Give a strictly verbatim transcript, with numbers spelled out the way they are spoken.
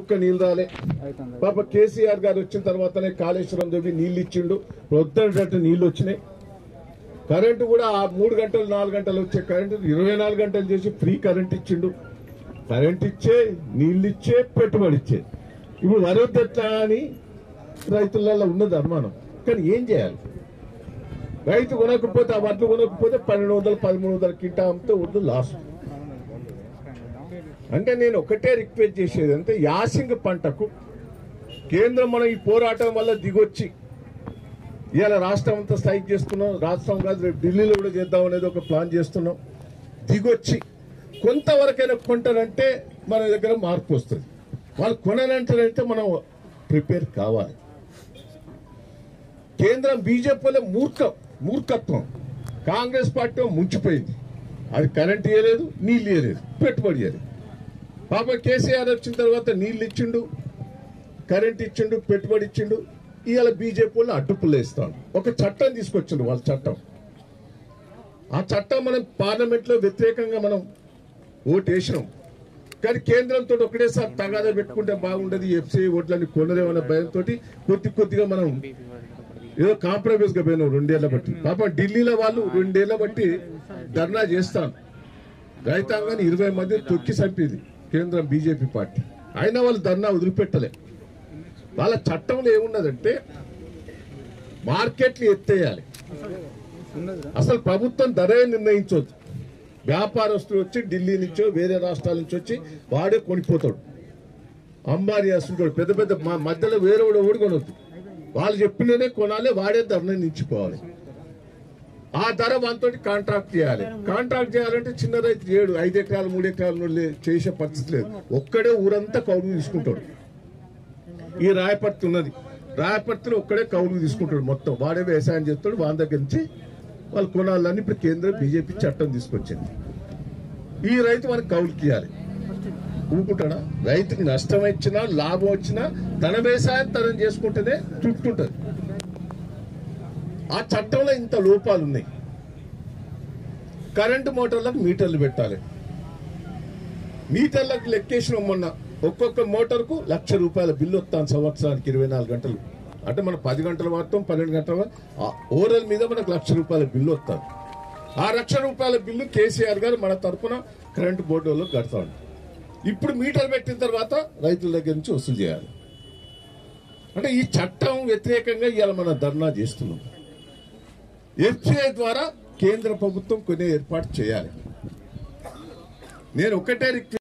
చుక్క నీళ్ళు రాలే. పాప కేసీఆర్ గారు వచ్చిన తర్వాతనే కాళేశ్వరం దేవి నీళ్లు ఇచ్చిండు, వద్దనట్టు నీళ్లు వచ్చినాయి. కరెంటు కూడా ఆ మూడు గంటలు నాలుగు గంటలు వచ్చే కరెంటు ఇరవై నాలుగు గంటలు చేసి ఫ్రీ కరెంట్ ఇచ్చిండు. కరెంట్ ఇచ్చే, నీళ్లు ఇచ్చే, పెట్టుబడి ఇచ్చే. ఇప్పుడు వరొద్దట్లా అని రైతులలో ఉన్నది అనుమానం. కానీ ఏం చేయాలి? రైతు కొనకపోతే, ఆ వడ్లు కొనకపోతే పన్నెండు వందలు పదమూడు వందల కింటా అమ్మితే వడ్లు లాస్. అంటే నేను ఒకటే రిక్వెస్ట్ చేసేది అంటే యాసింగ్ పంటకు కేంద్రం మనం ఈ పోరాటం వల్ల దిగొచ్చి ఇవాళ రాష్ట్రం అంతా స్ట్రైక్ చేస్తున్నాం. రాష్ట్రం కాదు, రేపు ఢిల్లీలో కూడా చేద్దాం అనేది ఒక ప్లాన్ చేస్తున్నాం. దిగొచ్చి కొంతవరకైనా కొంటారంటే మన దగ్గర మార్పు వస్తుంది. వాళ్ళు కొనాలంటారంటే మనం ప్రిపేర్ కావాలి. కేంద్రం బీజేపీలో మూర్ఖ మూర్ఖత్వం, కాంగ్రెస్ పార్టీ ముంచిపోయింది. అది కరెంట్ ఇవ్వలేదు, నీళ్ళు ఇవ్వలేదు, పెట్టుబడి ఇవ్వలేదు. పాప కేసీఆర్ వచ్చిన తర్వాత నీళ్లు ఇచ్చిండు, కరెంట్ ఇచ్చిండు, పెట్టుబడి ఇచ్చిండు. ఇవాళ బీజేపీ వాళ్ళు అడ్డుపులు వేస్తాడు. ఒక చట్టం తీసుకొచ్చిండు వాళ్ళ చట్టం. ఆ చట్టం మనం పార్లమెంట్ లో వ్యతిరేకంగా మనం ఓటు వేసినాం. కానీ కేంద్రంతో ఒకటేసారి తగాదా పెట్టుకుంటే బాగుండదు, ఎఫ్సీ ఓట్లని కొనలేమన్న భయంతో కొద్ది కొద్దిగా మనం ఏదో కాంప్రమైజ్ గా పోయినాం రెండేళ్ల బట్టి. పాపం ఢిల్లీలో వాళ్ళు రెండేళ్ల బట్టి ధర్నా చేస్తాను. రైతాంగాన్ని ఇరవై మంది తొక్కి చంపేది కేంద్రం బీజేపీ పార్టీ. అయినా వాళ్ళు ధర్నా వదిలిపెట్టలే. వాళ్ళ చట్టంలో ఏమున్నదంటే మార్కెట్లు ఎత్తేయాలి. అసలు ప్రభుత్వం ధరే నిర్ణయించవద్దు. వ్యాపారస్తులు వచ్చి ఢిల్లీ నుంచో వేరే రాష్ట్రాల నుంచి వచ్చి వాడే కొనిపోతాడు. అంబానీ వస్తుంటాడు, పెద్ద పెద్ద మా మధ్యలో వేరే ఓడి కొనవద్దు. వాళ్ళు చెప్పిననే కొనాలి, వాడే ధర నిలిచిపోవాలి. ఆ ధర వాళ్ళతో కాంట్రాక్ట్ చేయాలి. కాంట్రాక్ట్ చేయాలంటే చిన్న రైతు ఏడు ఐదు ఎకరాలు మూడు ఎకరాలు చేసే పరిస్థితి లేదు. ఒక్కడే ఊరంతా కౌలు తీసుకుంటాడు. ఈ రాయపర్తి ఉన్నది, రాయపర్తిలో ఒక్కడే కౌలు తీసుకుంటాడు. మొత్తం వాడే వ్యవసాయం చేస్తాడు. వాళ్ళ దగ్గర నుంచి వాళ్ళు కొనాలని ఇప్పుడు కేంద్రం బీజేపీ చట్టం తీసుకొచ్చింది. ఈ రైతు మనకు కౌలుకి ఇవ్వాలి. ఊపుకుంటాడా? రైతుకి నష్టం వచ్చినా లాభం వచ్చినా తన వ్యవసాయం తనం చేసుకుంటేనే చుట్టుంటది. ఆ చట్టంలో ఇంత లోపాలు ఉన్నాయి. కరెంటు మోటార్లకు మీటర్లు పెట్టాలి. మీటర్లకు లెక్కేసిన మొన్న ఒక్కొక్క మోటార్కు లక్ష రూపాయల బిల్లు వస్తాను సంవత్సరానికి ఇరవై నాలుగు గంటలు. అంటే మనం పది గంటలు వాడతాం, పన్నెండు గంటలు ఓవరాల్ మీద మనకు లక్ష రూపాయల బిల్లు వస్తాను. ఆ లక్ష రూపాయల బిల్లు కేసీఆర్ గారు మన తరఫున కరెంటు బోర్డు వాళ్ళు కడతాడు. ఇప్పుడు మీటర్ పెట్టిన తర్వాత రైతుల దగ్గర నుంచి వసూలు చేయాలి. అంటే ఈ చట్టం వ్యతిరేకంగా ఇవాళ మనం ధర్నా చేస్తున్నాం. ఎఫ్సీఐ ద్వారా కేంద్ర ప్రభుత్వం కొన్ని ఏర్పాటు చేయాలి. నేను ఒకటే రిక్వెస్ట్